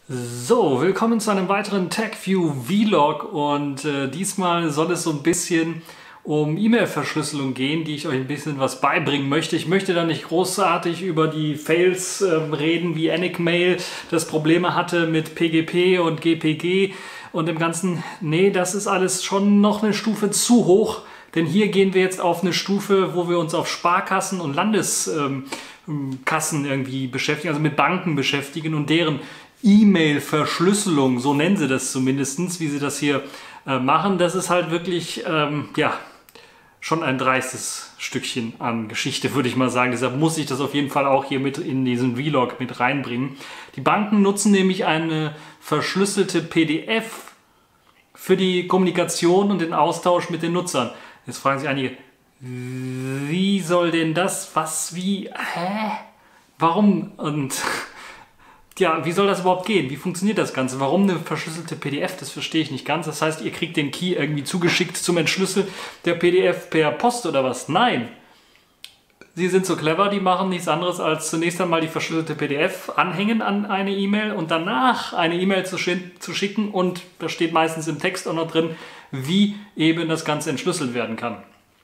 So, willkommen zu einem weiteren TechView Vlog und diesmal soll es so ein bisschen um E-Mail-Verschlüsselung gehen, die ich euch ein bisschen was beibringen möchte. Ich möchte da nicht großartig über die Fails reden, wie Enigmail das Probleme hatte mit PGP und GPG und dem Ganzen. Nee, das ist alles schon noch eine Stufe zu hoch, denn hier gehen wir jetzt auf eine Stufe, wo wir uns auf Sparkassen und Landeskassen irgendwie beschäftigen, also mit Banken beschäftigen und deren E-Mail-Verschlüsselung, so nennen sie das zumindest, wie sie das hier machen. Das ist halt wirklich, ja, schon ein dreistes Stückchen an Geschichte, würde ich mal sagen. Deshalb muss ich das auf jeden Fall auch hier mit in diesen Vlog mit reinbringen. Die Banken nutzen nämlich eine verschlüsselte PDF für die Kommunikation und den Austausch mit den Nutzern. Jetzt fragen sich einige, wie soll denn das, was, wie, hä? Warum? Und ja, wie soll das überhaupt gehen? Wie funktioniert das Ganze? Warum eine verschlüsselte PDF? Das verstehe ich nicht ganz. Das heißt, ihr kriegt den Key irgendwie zugeschickt zum Entschlüsseln der PDF per Post oder was? Nein! Sie sind so clever, die machen nichts anderes als zunächst einmal die verschlüsselte PDF anhängen an eine E-Mail und danach eine E-Mail zu schicken und da steht meistens im Text auch noch drin, wie eben das Ganze entschlüsselt werden kann.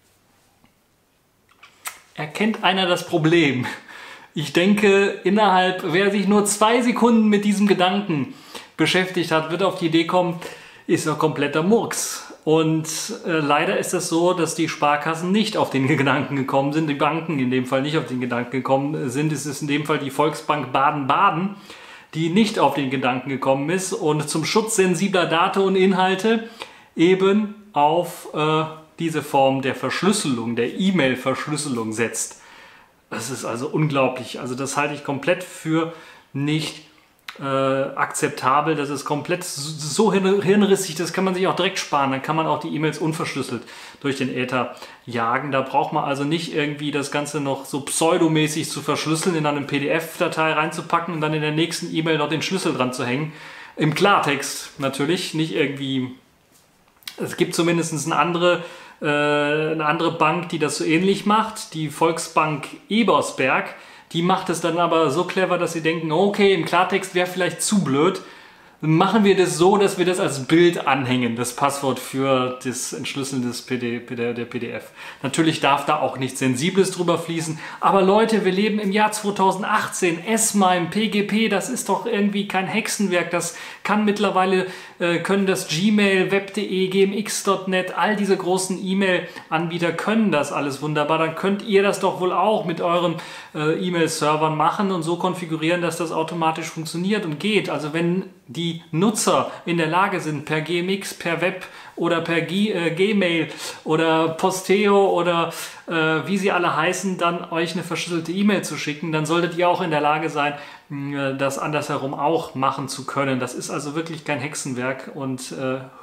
Erkennt einer das Problem? Ich denke, wer sich nur 2 Sekunden mit diesem Gedanken beschäftigt hat, wird auf die Idee kommen, ist doch kompletter Murks. Und leider ist es so, dass die Sparkassen nicht auf den Gedanken gekommen sind, die Banken in dem Fall nicht auf den Gedanken gekommen sind. Es ist in dem Fall die Volksbank Baden-Baden, die nicht auf den Gedanken gekommen ist und zum Schutz sensibler Daten und Inhalte eben auf diese Form der Verschlüsselung, der E-Mail-Verschlüsselung setzt. Das ist also unglaublich. Also das halte ich komplett für nicht akzeptabel. Das ist komplett so hirnrissig, das kann man sich auch direkt sparen. Dann kann man auch die E-Mails unverschlüsselt durch den Äther jagen. Da braucht man also nicht irgendwie das Ganze noch so pseudomäßig zu verschlüsseln, in eine PDF-Datei reinzupacken und dann in der nächsten E-Mail noch den Schlüssel dran zu hängen. Im Klartext natürlich, nicht irgendwie. Es gibt zumindest eine andere Bank, die das so ähnlich macht, die Volksbank Ebersberg. Die macht es dann aber so clever, dass sie denken, okay, im Klartext wäre vielleicht zu blöd. Dann machen wir das so, dass wir das als Bild anhängen, das Passwort für das Entschlüsseln der PDF. Natürlich darf da auch nichts Sensibles drüber fließen, aber Leute, wir leben im Jahr 2018, S-MIME, PGP, das ist doch irgendwie kein Hexenwerk, das kann mittlerweile, können das Gmail, Web.de, gmx.net, all diese großen E-Mail-Anbieter können das alles wunderbar, dann könnt ihr das doch wohl auch mit euren E-Mail-Servern machen und so konfigurieren, dass das automatisch funktioniert und geht. Also wenn die Nutzer in der Lage sind, per GMX, per Web oder per Gmail oder Posteo oder wie sie alle heißen, dann euch eine verschlüsselte E-Mail zu schicken, dann solltet ihr auch in der Lage sein, das andersherum auch machen zu können. Das ist also wirklich kein Hexenwerk und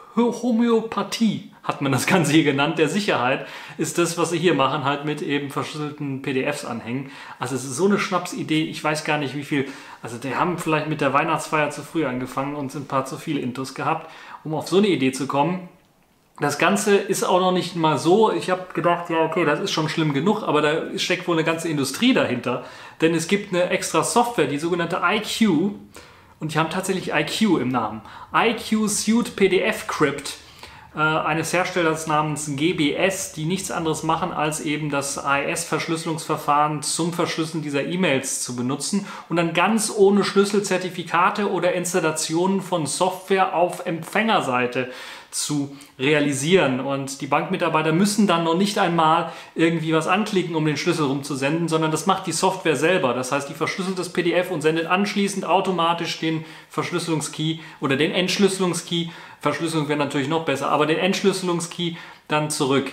Homöopathie hat man das Ganze hier genannt, der Sicherheit, ist das, was sie hier machen, halt mit eben verschlüsselten PDFs anhängen. Also es ist so eine Schnapsidee, ich weiß gar nicht wie viel, also die haben vielleicht mit der Weihnachtsfeier zu früh angefangen und ein paar zu viele Intos gehabt, um auf so eine Idee zu kommen. Das Ganze ist auch noch nicht mal so, ich habe gedacht, ja okay, das ist schon schlimm genug, aber da steckt wohl eine ganze Industrie dahinter, denn es gibt eine extra Software, die sogenannte IQ, und die haben tatsächlich IQ im Namen. IQ Suite PDF Crypt, eines Herstellers namens GBS, die nichts anderes machen, als eben das AES-Verschlüsselungsverfahren zum Verschlüsseln dieser E-Mails zu benutzen und dann ganz ohne Schlüsselzertifikate oder Installationen von Software auf Empfängerseite zu realisieren. Und die Bankmitarbeiter müssen dann noch nicht einmal irgendwie was anklicken, um den Schlüssel rumzusenden, sondern das macht die Software selber. Das heißt, die verschlüsselt das PDF und sendet anschließend automatisch den Verschlüsselungskey oder den Entschlüsselungskey, Verschlüsselung wäre natürlich noch besser, aber den Entschlüsselungskey dann zurück.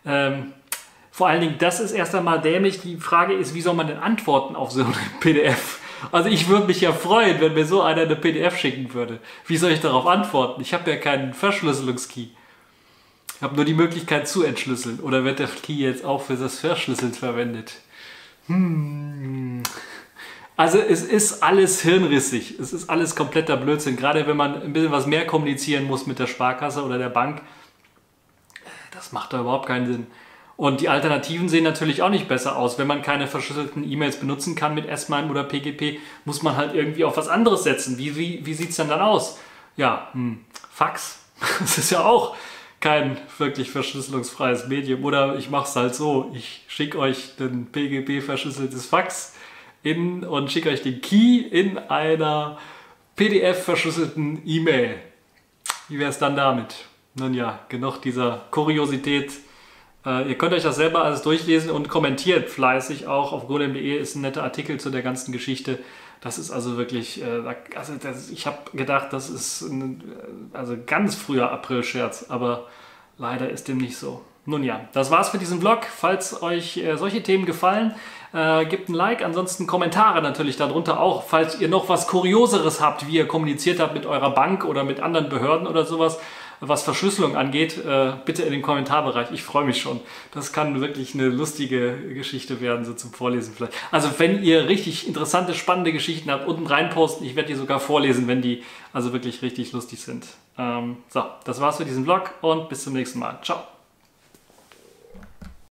Vor allen Dingen, das ist erst einmal dämlich. Die Frage ist, wie soll man denn antworten auf so ein PDF? Also ich würde mich ja freuen, wenn mir so einer eine PDF schicken würde. Wie soll ich darauf antworten? Ich habe ja keinen Verschlüsselungskey. Ich habe nur die Möglichkeit zu entschlüsseln. Oder wird der Key jetzt auch für das Verschlüsseln verwendet? Also es ist alles hirnrissig. Es ist alles kompletter Blödsinn. Gerade wenn man ein bisschen was mehr kommunizieren muss mit der Sparkasse oder der Bank. Das macht da überhaupt keinen Sinn. Und die Alternativen sehen natürlich auch nicht besser aus. Wenn man keine verschlüsselten E-Mails benutzen kann mit S-MIME oder PGP, muss man halt irgendwie auf was anderes setzen. Wie sieht es denn dann aus? Ja, Fax. Das ist ja auch kein wirklich verschlüsselungsfreies Medium. Oder ich mache es halt so, ich schicke euch ein PGP-verschlüsseltes Fax und schicke euch den Key in einer PDF-verschlüsselten E-Mail. Wie wäre es dann damit? Nun ja, genug dieser Kuriosität. Ihr könnt euch das selber alles durchlesen und kommentiert fleißig auch. Auf golem.de ist ein netter Artikel zu der ganzen Geschichte. Das ist also wirklich, ich habe gedacht, das ist ein ganz früher April-Scherz, aber leider ist dem nicht so. Nun ja, das war's für diesen Vlog. Falls euch solche Themen gefallen, gebt ein Like. Ansonsten Kommentare natürlich darunter auch. Falls ihr noch was Kurioseres habt, wie ihr kommuniziert habt mit eurer Bank oder mit anderen Behörden oder sowas, was Verschlüsselung angeht, bitte in den Kommentarbereich. Ich freue mich schon. Das kann wirklich eine lustige Geschichte werden, so zum Vorlesen vielleicht. Also wenn ihr richtig interessante, spannende Geschichten habt, unten rein posten. Ich werde die sogar vorlesen, wenn die also wirklich richtig lustig sind. So, das war's für diesen Vlog und bis zum nächsten Mal. Ciao.